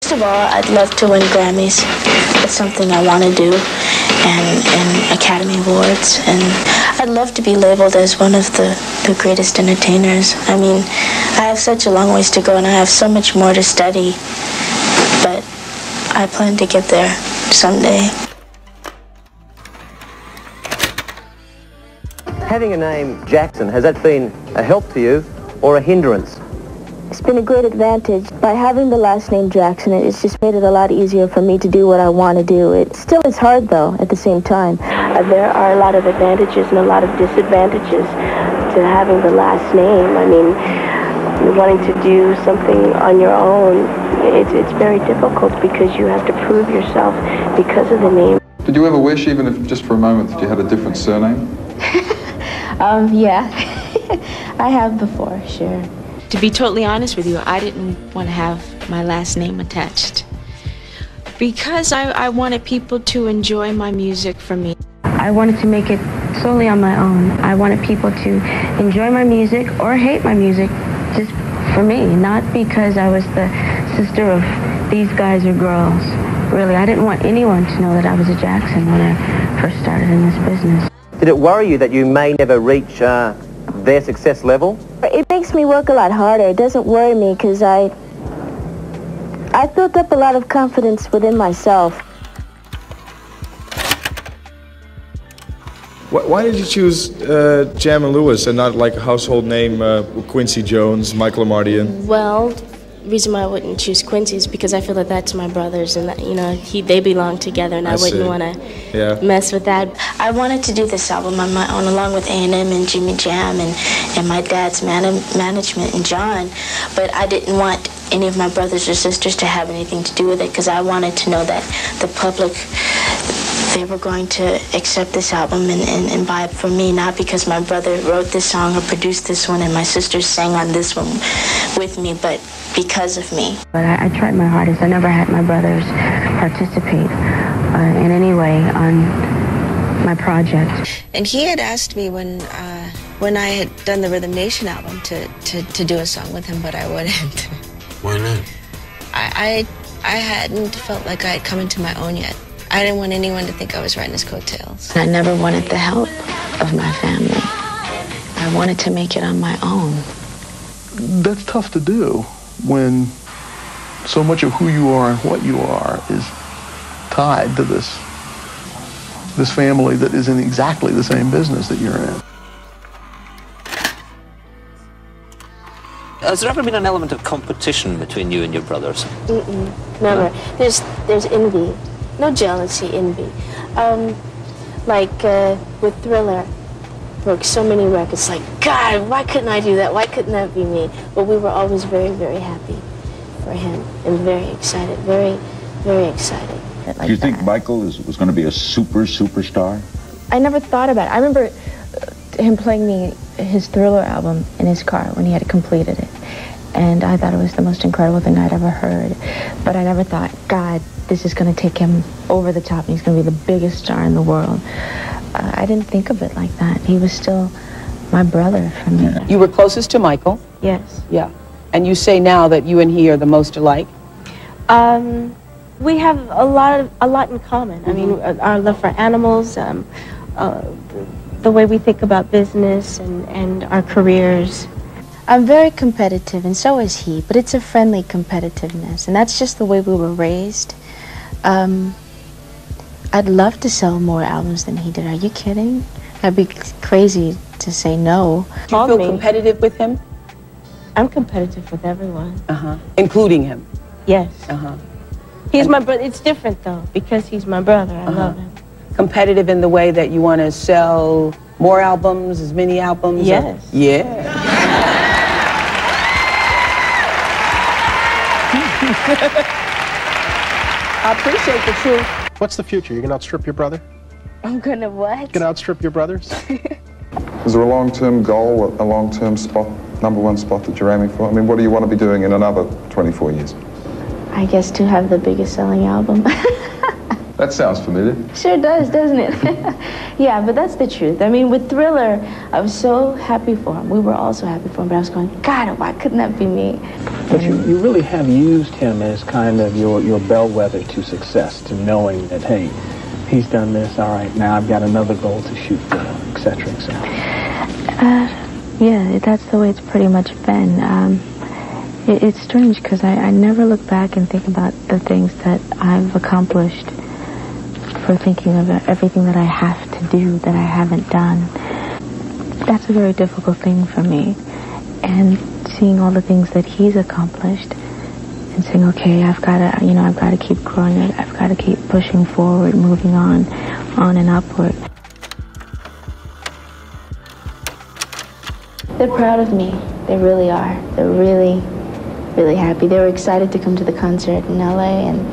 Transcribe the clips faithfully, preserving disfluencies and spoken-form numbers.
Most of all, I'd love to win Grammys. It's something I want to do, and, and Academy Awards. And I'd love to be labeled as one of the, the greatest entertainers. I mean, I have such a long ways to go, and I have so much more to study. But I plan to get there someday. Having a name Jackson, has that been a help to you or a hindrance? It's been a great advantage. By having the last name Jackson, it's just made it a lot easier for me to do what I want to do. It still is hard, though, at the same time. Uh, there are a lot of advantages and a lot of disadvantages to having the last name. I mean, wanting to do something on your own, it's, it's very difficult because you have to prove yourself because of the name. Did you ever wish, even if just for a moment, that you had a different surname? um, yeah, I have before, sure. To be totally honest with you, I didn't want to have my last name attached because I, I wanted people to enjoy my music for me. I wanted to make it solely on my own. I wanted people to enjoy my music or hate my music just for me, not because I was the sister of these guys or girls. Really, I didn't want anyone to know that I was a Jackson when I first started in this business. Did it worry you that you may never reach uh, their success level? It makes me work a lot harder. It doesn't worry me because I, I've built up a lot of confidence within myself. Why did you choose uh, Jam and Lewis and not like a household name, uh, Quincy Jones, Michael Amardian? Well, the reason why I wouldn't choose Quincy is because I feel that that's my brothers, and that, you know, he they belong together, and I, I wouldn't want to yeah. mess with that. I wanted to do this album on my own, along with A and M and Jimmy Jam and and my dad's man management and John, but I didn't want any of my brothers or sisters to have anything to do with it because I wanted to know that the public, they were going to accept this album and, and, and buy it for me, not because my brother wrote this song or produced this one and my sisters sang on this one with me, but because of me. But I, I tried my hardest. I never had my brothers participate uh, in any way on my project. And he had asked me when uh, when I had done the Rhythm Nation album to, to, to do a song with him, but I wouldn't. Why not? I, I, I hadn't felt like I had come into my own yet. I didn't want anyone to think I was riding his coattails. I never wanted the help of my family. I wanted to make it on my own. That's tough to do when so much of who you are and what you are is tied to this, this family that is in exactly the same business that you're in. Has there ever been an element of competition between you and your brothers? Mm-mm, never. No? There's, there's envy. No jealousy, envy. Um, like uh, with Thriller, broke so many records. Like, God, why couldn't I do that? Why couldn't that be me? But we were always very, very happy for him and very excited, very, very excited. Like do you think that. Michael is, was going to be a super, superstar? I never thought about it. I remember him playing me his Thriller album in his car when he had completed it. And I thought it was the most incredible thing I'd ever heard. But I never thought, God, this is going to take him over the top and he's going to be the biggest star in the world. Uh, I didn't think of it like that. He was still my brother for me. You were closest to Michael? Yes. Yeah. And you say now that you and he are the most alike? Um, we have a lot of, a lot in common. Mm-hmm. I mean, our love for animals, um, uh, the way we think about business and, and our careers. I'm very competitive, and so is he, but it's a friendly competitiveness, and that's just the way we were raised. Um, I'd love to sell more albums than he did. Are you kidding? I'd be crazy to say no. Do you feel me. competitive with him? I'm competitive with everyone. Uh-huh. Including him? Yes. Uh-huh. He's my brother. It's different, though, because he's my brother. I uh-huh. love him. Competitive in the way that you want to sell more albums, as many albums? Yes. Or? Yeah. I appreciate the truth. What's the future? You're going to outstrip your brother? I'm going to what? Going to outstrip your brothers? Is there a long-term goal, a long-term spot, number one spot that you're aiming for? I mean, what do you want to be doing in another twenty-four years? I guess to have the biggest selling album. That sounds familiar. Sure does, doesn't it? Yeah, but that's the truth. I mean, with Thriller, I was so happy for him. We were all so happy for him, but I was going, God, why couldn't that be me? But you, you really have used him as kind of your, your bellwether to success, to knowing that, hey, he's done this, all right, now I've got another goal to shoot for, et cetera, et cetera. Uh, yeah, that's the way it's pretty much been. Um, it, it's strange because I, I never look back and think about the things that I've accomplished for thinking of everything that I have to do that I haven't done. That's a very difficult thing for me. And seeing all the things that he's accomplished and saying, okay, I've got to, you know, I've got to keep growing. I've got to keep pushing forward, moving on, on and upward. They're proud of me. They really are. They're really, really happy. They were excited to come to the concert in L A, and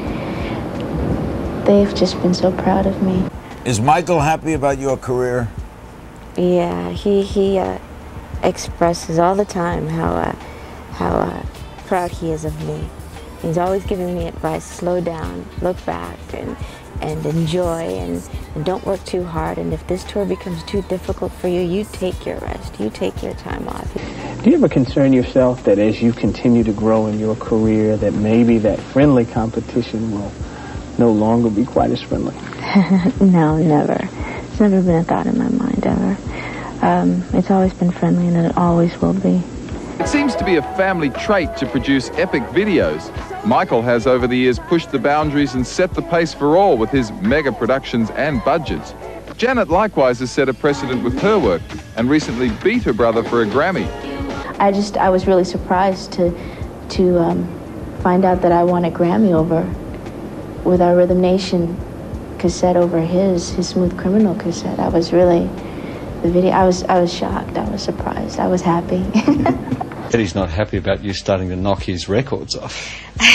they've just been so proud of me. Is Michael happy about your career? Yeah, he, he uh, expresses all the time how, uh, how uh, proud he is of me. He's always giving me advice: slow down, look back, and, and enjoy, and, and don't work too hard. And if this tour becomes too difficult for you, you take your rest, you take your time off. Do you ever concern yourself that as you continue to grow in your career, that maybe that friendly competition will no longer be quite as friendly? No, never. It's never been a thought in my mind, ever. Um, it's always been friendly, and it always will be. It seems to be a family trait to produce epic videos. Michael has over the years pushed the boundaries and set the pace for all with his mega productions and budgets. Janet likewise has set a precedent with her work and recently beat her brother for a Grammy. I just, I was really surprised to, to um, find out that I won a Grammy over, with our Rhythm Nation cassette over his, his Smooth Criminal cassette. I was really, the video, I was, I was shocked, I was surprised, I was happy. Eddie's not happy about you starting to knock his records off.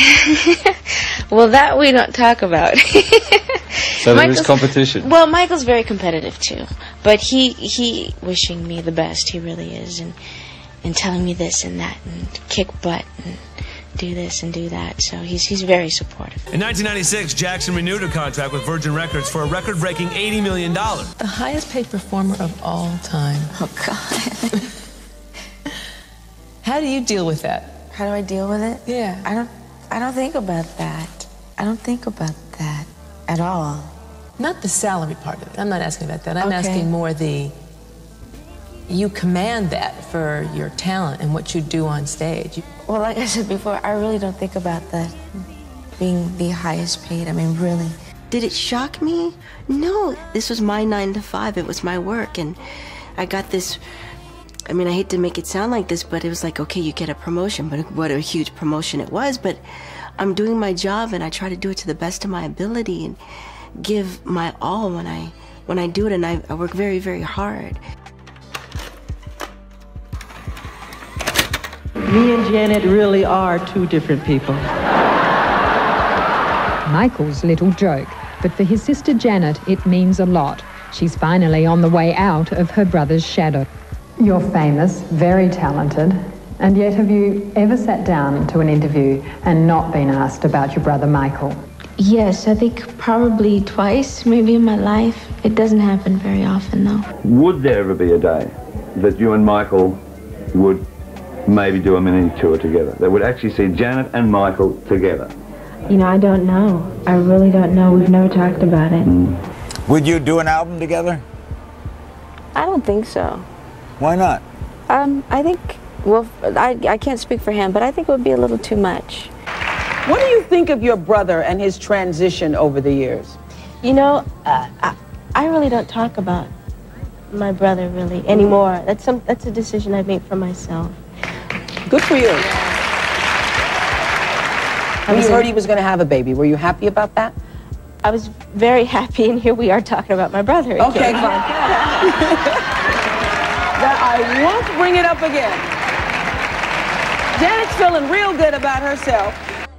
Well, that we don't talk about. So there is competition. Well, Michael's very competitive too, but he he wishing me the best. He really is, and and telling me this and that, and kick butt and do this and do that. So he's he's very supportive. In nineteen ninety-six, Jackson renewed a contract with Virgin Records for a record-breaking eighty million dollars. The highest-paid performer of all time. Oh God. How do you deal with that? How do I deal with it? Yeah. I don't I don't think about that. I don't think about that at all. Not the salary part of it. I'm not asking about that. I'm Okay. asking more the, you command that for your talent and what you do on stage. You, Well, like I said before, I really don't think about that being the highest paid. I mean, really. Did it shock me? No. This was my nine to five. It was my work. And I got this, I mean, I hate to make it sound like this, but it was like, okay, you get a promotion, but what a huge promotion it was. But I'm doing my job, and I try to do it to the best of my ability and give my all when I, when I do it, and I, I work very, very hard. Me and Janet really are two different people. Michael's little joke, but for his sister Janet, it means a lot. She's finally on the way out of her brother's shadow. You're famous, very talented, and yet have you ever sat down to an interview and not been asked about your brother Michael? Yes, I think probably twice, maybe in my life. It doesn't happen very often, though. Would there ever be a day that you and Michael would maybe do a mini tour together, that would actually see Janet and Michael together? You know, I don't know. I really don't know. We've never talked about it. Mm. Would you do an album together? I don't think so. Why not? Um, I think, well, I, I can't speak for him, but I think it would be a little too much. What do you think of your brother and his transition over the years? You know, uh, I, I really don't talk about my brother really anymore. That's some. That's a decision I made for myself. Good for you. When you heard he was going to have a baby, were you happy about that? I was very happy, and here we are talking about my brother again. Okay, fine. That I won't bring it up again. Janet's feeling real good about herself.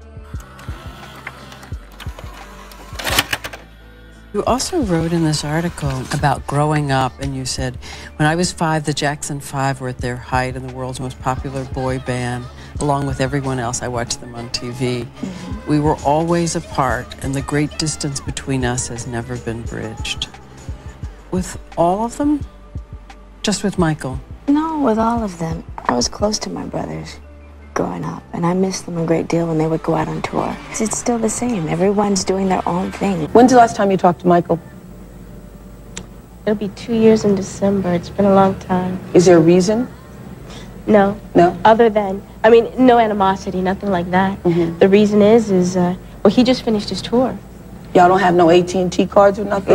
You also wrote in this article about growing up, and you said, when I was five, the Jackson Five were at their height and the world's most popular boy band. Along with everyone else, I watched them on T V. Mm-hmm. We were always apart, and the great distance between us has never been bridged. With all of them? Just with Michael? No, with all of them. I was close to my brothers. growing up, and I missed them a great deal when they would go out on tour. It's still the same. Everyone's doing their own thing. When's the last time you talked to Michael? It'll be two years in December. It's been a long time. Is there a reason? No. No? Other than, I mean, no animosity, nothing like that. Mm-hmm. The reason is, is, uh, well, he just finished his tour. Y'all don't have no A T and T cards or nothing?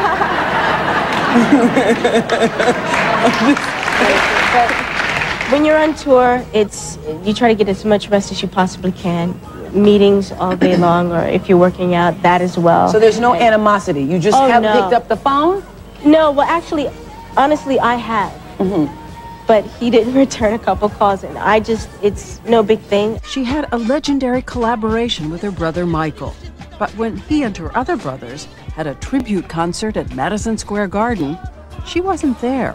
But when you're on tour, it's, you try to get as much rest as you possibly can. Meetings all day long, or if you're working out, that as well. So there's no animosity? You just Oh, haven't no. picked up the phone? No, well, actually, honestly, I have. Mm-hmm. But he didn't return a couple calls, and I just, it's no big thing. She had a legendary collaboration with her brother Michael. But when he and her other brothers had a tribute concert at Madison Square Garden, she wasn't there.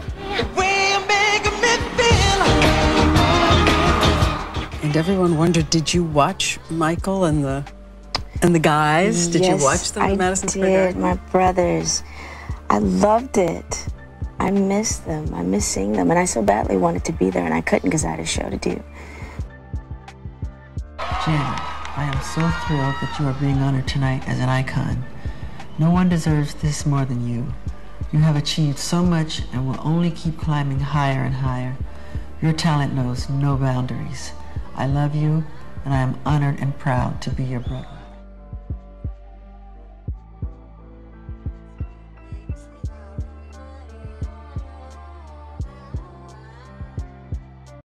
And everyone wondered, did you watch Michael and the and the guys? Did Yes, you watch them at I Madison Square did. Garden? My brothers. I loved it. I miss them. I miss seeing them, and I so badly wanted to be there, and I couldn't because I had a show to do. Janet, I am so thrilled that you are being honored tonight as an icon. No one deserves this more than you. You have achieved so much and will only keep climbing higher and higher. Your talent knows no boundaries. I love you, and I am honored and proud to be your brother.